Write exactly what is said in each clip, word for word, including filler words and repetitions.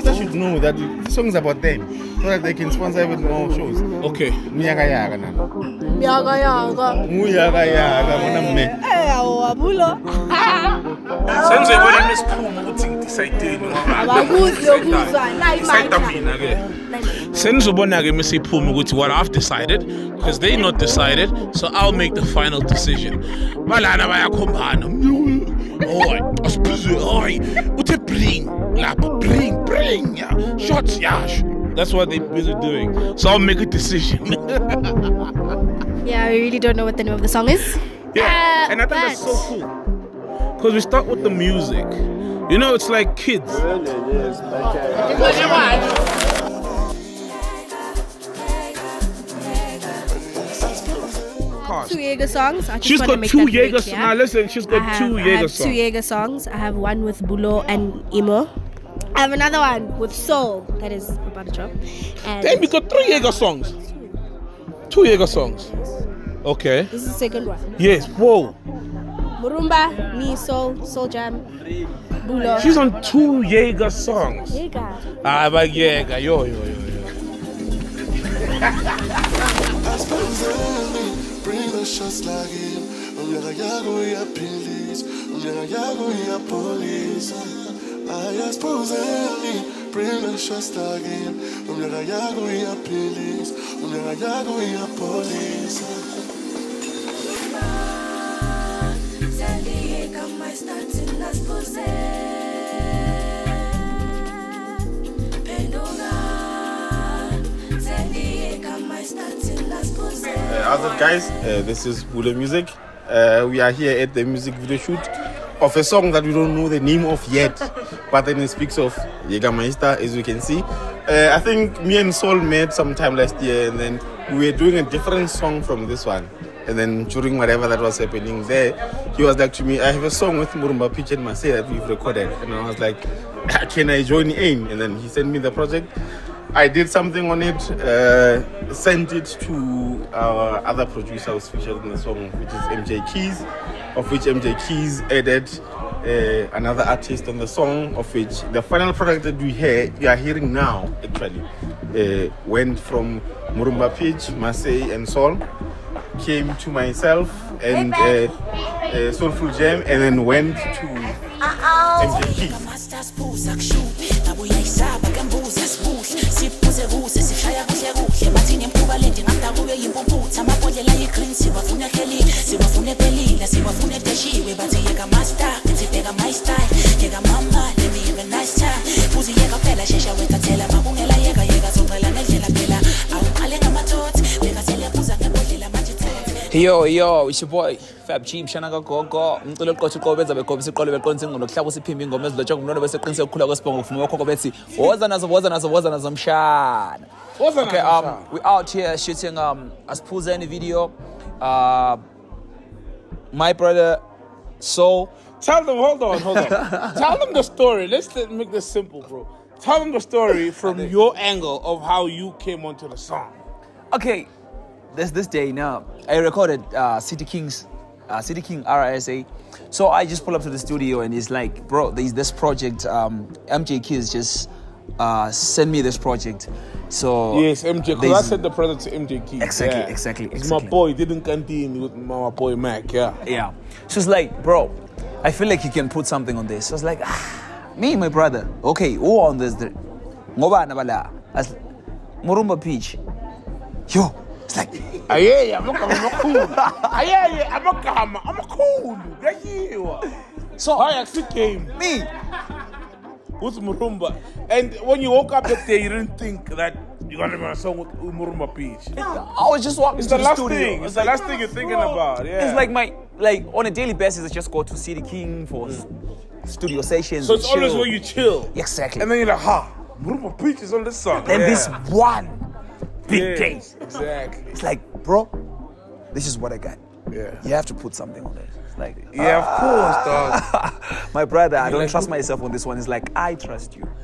Master should know that the song is about them, so that they can sponsor even more shows. Okay. Miyaga yaga na. Miyaga yaga. Miyaga yaga mona mme. Eh, awabulo. Senze bona nesiphumo ukuthi decide ngoba. Abakuzi yokuzwa nayi manje. Senzobona ke misiphumo ukuthi what I've decided because they not decided, so I'll make the final decision. Balana bayakhombana. Oi, asbize oi. Uthe bring, lapha bring, bring. Yeah. Shots, yeah. That's what they're busy doing. So I'll make a decision. Yeah, we really don't know what the name of the song is. Yeah, uh, and I think that's so cool. Because we start with the music. You know, it's like kids. Two Jaeger songs. I just she's want to got make two that Jaeger clear. songs. Now listen, she's got I have, two I Jaeger have songs. two Jaeger songs. I have one with Bulo and Imo. I have another one with Soul that is about to drop. And Damn, we got three Jaeger songs. Two Jaeger songs. Okay. This is the second one. Yes. Whoa. Murumba, me, Soul, Soul Jam, Bulo. She's on two Jaeger songs. Jaeger. Ah, but Jaeger, yo, yo, yo, yo. Bring the shots like him. Umyaga yago ya police. Umyaga yago ya police. I suppose me. Bring the shots like him. Umyaga yago ya police. Umyaga yago ya police. Uh, how's it, guys? Uh, this is Bulo Music. Uh, we are here at the music video shoot of a song that we don't know the name of yet, but then it speaks of Jägermeister, as you can see. Uh, I think me and Sol met sometime last year, and then we were doing a different song from this one. And then during whatever that was happening there, he was like to me, I have a song with Murumba Pitch and Masay that we've recorded. And I was like, can I join in? And then he sent me the project. I did something on it, uh, sent it to our other producer who's featured in the song, which is M J Keys, of which M J Keys added uh, another artist on the song, of which the final product that we hear, we are hearing now, actually, uh, went from Murumba Pitch, Masay, and Sol, came to myself and uh, uh, Soulful Jam, and then went to M J Keys. Yo, yo, it's your boy Fab G Mshana Gogo. Umculo oqotha uqobo benza begobisa iqolo beqonisa ingqondo kuhlaba usiphimba ingoma ezilotshwa ngumlono bese qinise ukukhula kwesibongo kufuma okhokho bethi woza nazo woza nazo woza nazo mshana. Okay, um we out here shooting um Asphuzeni video. Uh my brother Soul. Tell them, hold on, hold on. Tell them the story. Let's make this simple, bro. Tell them the story from your angle of how you came onto the song. Okay. There's this day now. I recorded uh, City Kings, uh, City King R S A. So I just pull up to the studio and it's like, bro, there's this project. Um, M J Kids just uh, send me this project. So yes, M J. Because I sent the project to M J Kids. Exactly, yeah. exactly, exactly. exactly. My boy didn't continue with my boy Mac. Yeah. Yeah. So it's like, bro, I feel like you can put something on this. So it's like, ah, me and my brother. Okay, who on this? Ngoba nabala. As Murumba Peach. Yo. It's like, aye, I'm not cool. Aye, I'm not calm. I'm cool. Get you. So I actually came. Me. With Murumba. And when you woke up that day, you didn't think that you're gonna make a song with Murumba Peach. I was just walking it's to the, the last studio. thing. It's, it's the like, last thing you're thinking about. Yeah. It's like my like on a daily basis. I just go to City King for mm. studio sessions. So it's chill. always where you chill. Exactly. And then you're like, ha, Murumba Peach is on this song. And yeah. this one. Big yes, game. Exactly. It's like, bro, this is what I got. Yeah. You have to put something on it. It's like, yeah, ah. of course, dog. My brother, I don't like, trust myself on this one. It's like, I trust you.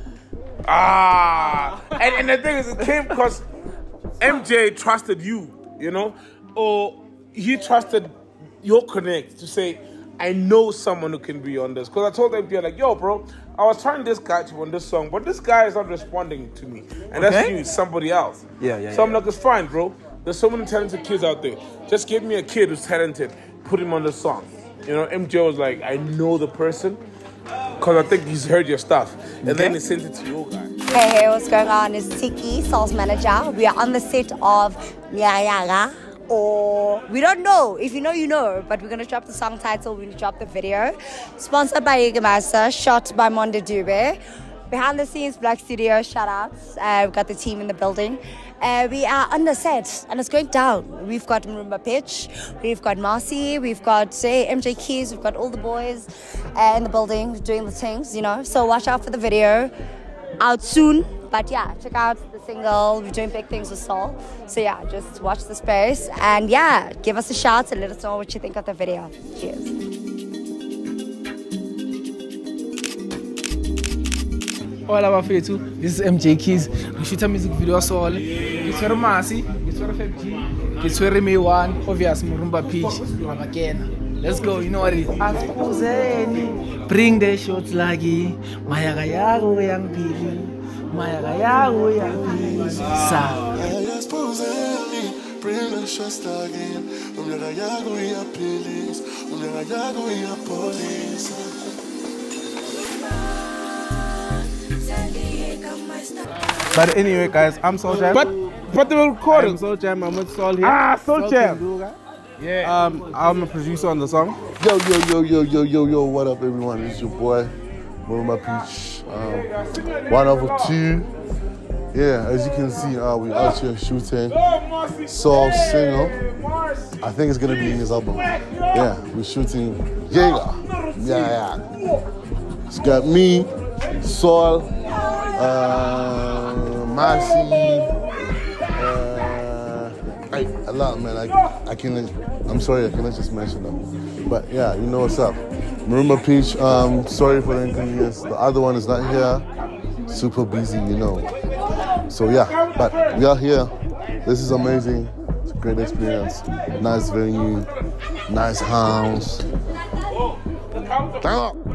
Ah. and, and the thing is, it came because M J trusted you, you know, or he trusted your connect to say, I know someone who can be on this. Because I told them, they're like, yo, bro, I was trying this guy to on this song, but this guy is not responding to me. And Okay. that's you, somebody else. Yeah, yeah, So I'm yeah. like, it's fine, bro. There's so many talented kids out there. Just give me a kid who's talented. Put him on the song. You know, M J was like, I know the person. Because I think he's heard your stuff. And Okay. then he sent it to you guys. Hey, hey, what's going on? It's Tiki, sales manager. We are on the set of Nyayaga, or we don't know. If you know, you know. But we're going to drop the song title, we're going to drop the video. Sponsored by Jägermeister, shot by Monde Dube. Behind the scenes, Black Studio, shout outs. Uh, we've got the team in the building. Uh, we are on the set, and it's going down. We've got Marumba Pitch, we've got Marcy, we've got say, M J Keys, we've got all the boys uh, in the building doing the things, you know. So watch out for the video. Out soon, but yeah, check out the single. We're doing big things with Soul, so yeah, just watch the space and yeah, give us a shout and let us know what you think of the video. Cheers. All our too. This is M J Keys. We shoot a music video Soul. It's very Marcy, it's very F G, it's very May one, obvious Marumba Peach, again. Let's go, you know what it is. Askuzeni, bring the shots lagi, mayaga yago yang pili, mayaga yago yang pili. Sa. Aspuzeni, bring the shots again. Umyaga yago ya police, umyaga yago ya police. But anyway, guys, I'm Soul Jam. But, but they were recording. I'm Soul Jam. I'm with Soul here. Ah, Soul Jam. Tinduga. Yeah. Um, I'm a producer on the song. Yo, yo, yo, yo, yo, yo, yo, what up, everyone? It's your boy, Marumba Peach. Um, one over two. Yeah, as you can see, uh, we're out here shooting Soul's single. I think it's gonna be in his album. Yeah, we're shooting Jaeger. Yeah, yeah. It's got me, Soul, uh, Marcy, uh, I, a lot, man. I, I can, I'm sorry, I cannot just mention them. But yeah, you know what's up. Marumba Peach, um, sorry for the inconvenience. The other one is not here. Super busy, you know. So yeah, but we are here. This is amazing. It's a great experience. Nice venue, nice house. Damn.